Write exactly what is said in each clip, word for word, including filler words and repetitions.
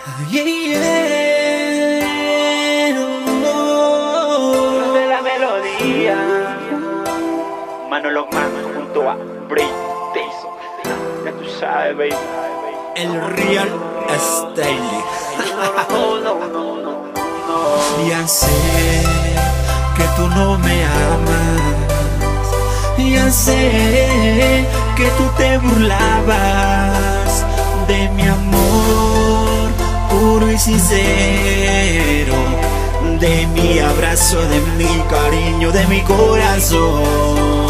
Yeah, yeah, oh. De la melodía, Manolo Man junto a Bray Tyson. Ya tú sabes, baby. El real style. No, no, no, no, no. Ya sé que tú no me amas. Ya sé que tú te burlabas de mi amor puro y sincero, de mi abrazo, de mi cariño, de mi corazón.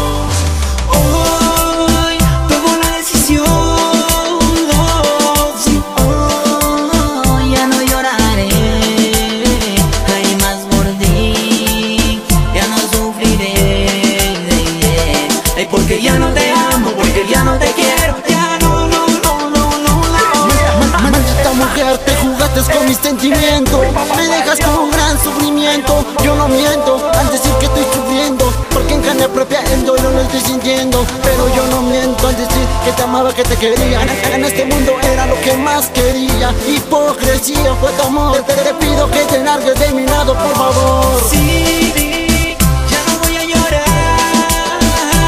Hoy tomo la decisión, oh, sí, Oh, ya no lloraré, hay más por ti, ya no sufriré, ay, porque ya no te amo, porque ya no te quiero, ya no, no, no, no, no, no. Maldita mujer, te jugaste con mis sentimientos, me dejas con un gran sufrimiento. Yo no miento al decir que estoy sufriendo, porque en carne propia el dolor lo estoy sintiendo. Pero yo no miento al decir que te amaba, que te quería. En este mundo era lo que más quería. Hipocresía fue tu amor, te, te pido que te largues de mi lado, por favor. Sí, ya no voy a llorar.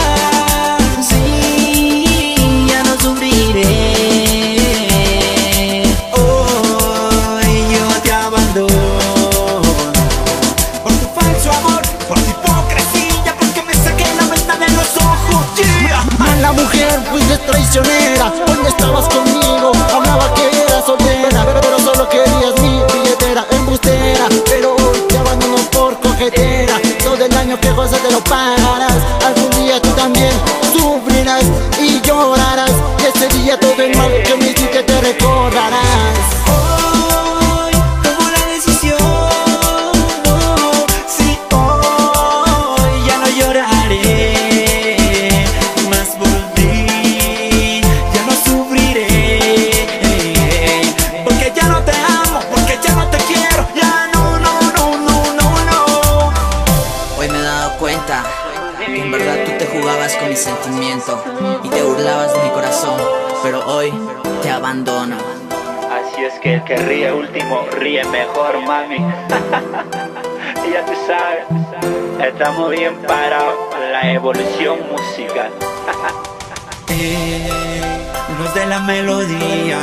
sí, ya no sufriré. Hoy yo te abandono por tu falso amor, por tu hipocresía, porque me saqué la venda de los ojos. Yeah. Mala mujer, fuiste traicionera. Cuando estabas conmigo, hablaba que eras soltera, pero, pero solo querías mi billetera, embustera. Pero hoy te abandono por coquetera. Todo el daño que cosas te lo pagarás. Algún día tú también sufrirás y llorarás, y ese día todo el mal que me hiciste te recordarás. Hoy tomo la decisión, oh, sí, hoy ya no lloraré más por ti, ya no sufriré, porque ya no te amo, porque ya no te quiero, ya no, no, no, no, no, no. Hoy me he dado cuenta que en verdad tú te jugabas con mis sentimientos y te burlabas de mi corazón, pero hoy te abandono. Así es que el que ríe último ríe mejor, mami. Y ya tú sabes, estamos bien parados para la evolución musical. Eh, Los de la melodía,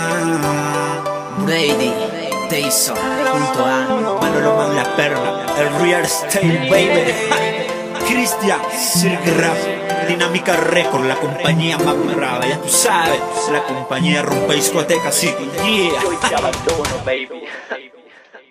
Brady Tyson junto a Manolo Man la perla, el real style, baby. Cristian Sirgraf, Dinámica Record, la compañía más brava, ya tú sabes, la compañía rompe discotecas, sí, yeah. Yo te abandono, baby.